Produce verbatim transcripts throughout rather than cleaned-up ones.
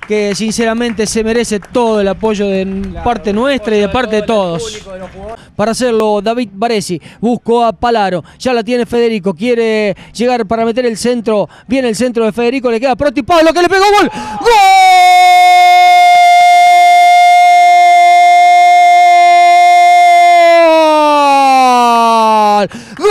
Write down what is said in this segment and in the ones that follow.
que sinceramente se merece todo el apoyo de claro, parte nuestra y de parte de todos. De para hacerlo, David Baresi buscó a Palaro, ya la tiene Federico, quiere llegar para meter el centro, viene el centro de Federico, le queda Proti Pablo que le pegó gol. ¡Gol! ¡Gol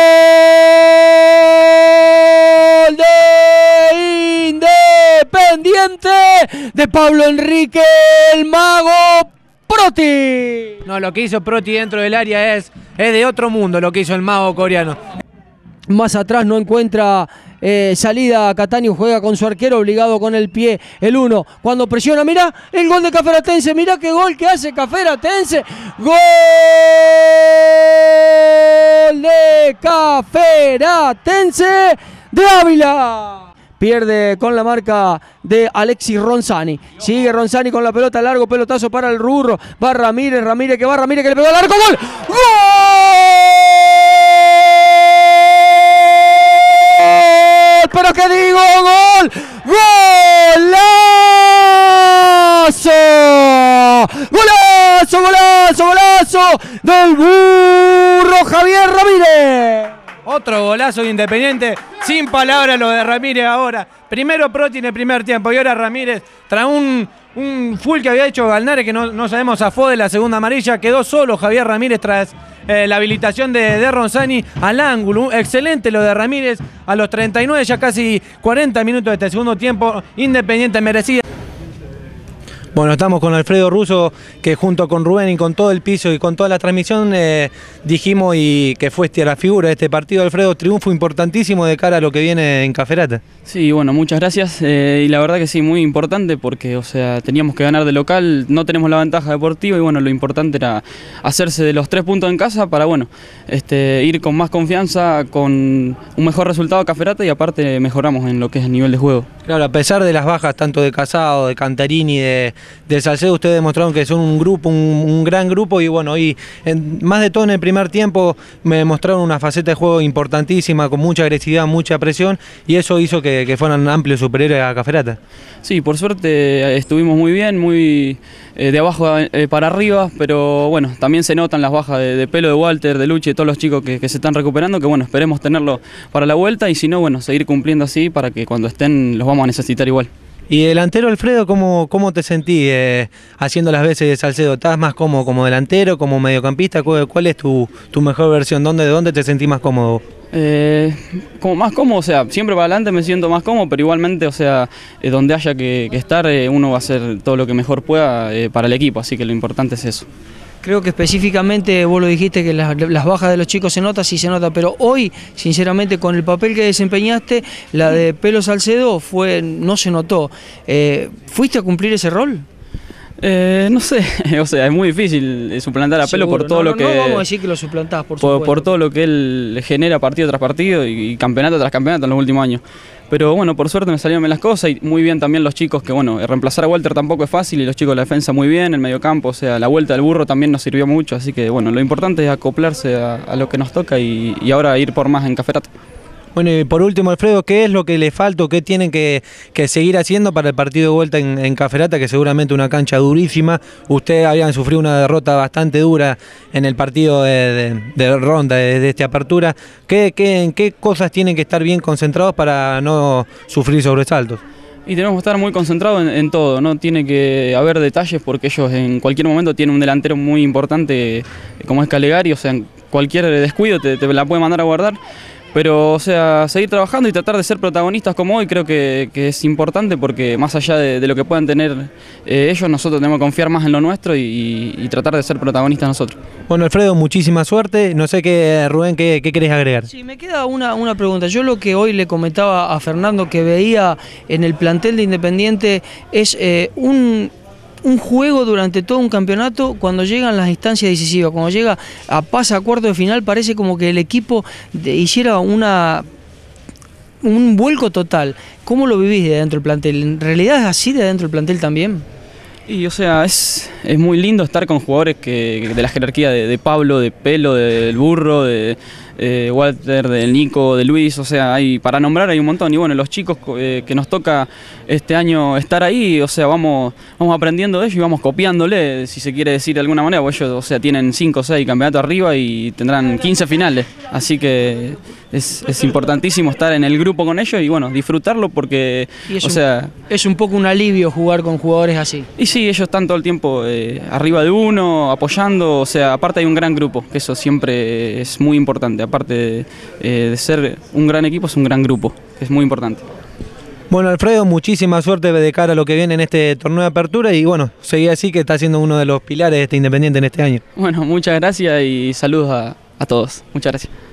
de Independiente de Pablo Enrique el Mago Proti! No, lo que hizo Proti dentro del área es, es de otro mundo lo que hizo el Mago coreano. Más atrás no encuentra eh, salida Cataño, juega con su arquero obligado con el pie, el uno, cuando presiona, mira el gol de Caferatense, mira qué gol que hace Caferatense, gol de Caferatense de Ávila. Pierde con la marca de Alexis Ronzani. Sigue Ronzani con la pelota, largo pelotazo para el Rurro. Va Ramírez, Ramírez que va, Ramírez que le pegó al arco, gol. ¡Gol! Pero que digo, gol, golazo, golazo, golazo, golazo del Burro Javier Ramírez. Otro golazo de Independiente, sin palabras lo de Ramírez ahora. Primero Proti en el primer tiempo y ahora Ramírez, tras un, un full que había hecho Galnares, que no, no sabemos, zafó de la segunda amarilla, quedó solo Javier Ramírez tras eh, la habilitación de, de Ronzani al ángulo. Excelente lo de Ramírez a los treinta y nueve, ya casi cuarenta minutos de este segundo tiempo. Independiente merecida. Bueno, estamos con Alfredo Russo, que junto con Rubén y con todo el piso y con toda la transmisión eh, dijimos y que fue la figura de este partido. Alfredo, triunfo importantísimo de cara a lo que viene en Cafferata. Sí, bueno, muchas gracias eh, y la verdad que sí, muy importante porque, o sea, teníamos que ganar de local, no tenemos la ventaja deportiva y bueno, lo importante era hacerse de los tres puntos en casa para, bueno, este, ir con más confianza, con un mejor resultado a Cafferata y aparte mejoramos en lo que es el nivel de juego. Claro, a pesar de las bajas tanto de Casado, de Cantarini, de, de Salcedo, ustedes demostraron que son un grupo, un, un gran grupo y bueno, y en, más de todo en el primer tiempo me demostraron una faceta de juego importantísima, con mucha agresividad, mucha presión y eso hizo que, que fueran amplios superiores a Cafferata. Sí, por suerte estuvimos muy bien, muy eh, de abajo eh, para arriba, pero bueno, también se notan las bajas de, de Pelo, de Walter, de Luchi, de todos los chicos que, que se están recuperando, que bueno, esperemos tenerlo para la vuelta y si no, bueno, seguir cumpliendo así para que cuando estén los vamos a necesitar igual. Y delantero, Alfredo, ¿cómo, cómo te sentís eh, haciendo las veces de Salcedo? ¿Estás más cómodo como delantero, como mediocampista? ¿Cuál, cuál es tu, tu mejor versión? ¿Dónde, ¿Dónde te sentís más cómodo? Eh, como más cómodo, o sea, siempre para adelante me siento más cómodo, pero igualmente, o sea, eh, donde haya que, que estar, eh, uno va a hacer todo lo que mejor pueda eh, para el equipo, así que lo importante es eso. Creo que específicamente vos lo dijiste que las, las bajas de los chicos se nota, sí se nota, pero hoy, sinceramente, con el papel que desempeñaste, la de Pelo Salcedo fue, no se notó. Eh, ¿Fuiste a cumplir ese rol? Eh, no sé, o sea, es muy difícil suplantar a Pelo. Seguro, por todo no, lo no, que... No vamos a decir que lo suplantás, por, por, por todo lo que él genera partido tras partido y, y campeonato tras campeonato en los últimos años. Pero bueno, por suerte me salieron bien las cosas y muy bien también los chicos que, bueno, reemplazar a Walter tampoco es fácil y los chicos de la defensa muy bien, el mediocampo, o sea, la vuelta del Burro también nos sirvió mucho, así que bueno, lo importante es acoplarse a, a lo que nos toca y, y ahora ir por más en Cafferata. Bueno, y por último, Alfredo, ¿qué es lo que le falta o qué tienen que, que seguir haciendo para el partido de vuelta en, en Cafferata, que seguramente una cancha durísima? Ustedes habían sufrido una derrota bastante dura en el partido de, de, de ronda, de, de esta apertura. ¿Qué, qué, ¿En qué cosas tienen que estar bien concentrados para no sufrir sobresaltos? Y tenemos que estar muy concentrados en, en todo, no tiene que haber detalles porque ellos en cualquier momento tienen un delantero muy importante como es Calegari, o sea, en cualquier descuido te, te la puede mandar a guardar. Pero, o sea, seguir trabajando y tratar de ser protagonistas como hoy creo que, que es importante porque más allá de, de lo que puedan tener eh, ellos, nosotros tenemos que confiar más en lo nuestro y, y, y tratar de ser protagonistas nosotros. Bueno, Alfredo, muchísima suerte. No sé, qué Rubén, ¿qué, qué querés agregar? Sí, me queda una, una pregunta. Yo lo que hoy le comentaba a Fernando que veía en el plantel de Independiente es eh, un... un juego durante todo un campeonato. Cuando llegan las instancias decisivas, cuando llega a pasa a cuarto de final, parece como que el equipo de, hiciera una un vuelco total. ¿Cómo lo vivís de adentro del plantel? ¿En realidad es así de adentro del plantel también? Y o sea, es, es muy lindo estar con jugadores que, de la jerarquía de, de Pablo, de Pelo, del Burro, de, eh, Walter, del Nico, de Luis, o sea, hay para nombrar hay un montón. Y bueno, los chicos eh, que nos toca este año estar ahí, o sea, vamos, vamos aprendiendo de ellos y vamos copiándole, si se quiere decir de alguna manera, porque ellos, o sea, tienen cinco o seis campeonatos arriba y tendrán quince finales. Así que es, es importantísimo estar en el grupo con ellos y bueno, disfrutarlo porque, es o un, sea... Es un poco un alivio jugar con jugadores así. Y sí, ellos están todo el tiempo eh, arriba de uno, apoyando, o sea, aparte hay un gran grupo, que eso siempre es muy importante, aparte de, eh, de ser un gran equipo, es un gran grupo, que es muy importante. Bueno, Alfredo, muchísima suerte de cara a lo que viene en este torneo de apertura y bueno, seguí así que está siendo uno de los pilares de este Independiente en este año. Bueno, muchas gracias y saludos a, a todos. Muchas gracias.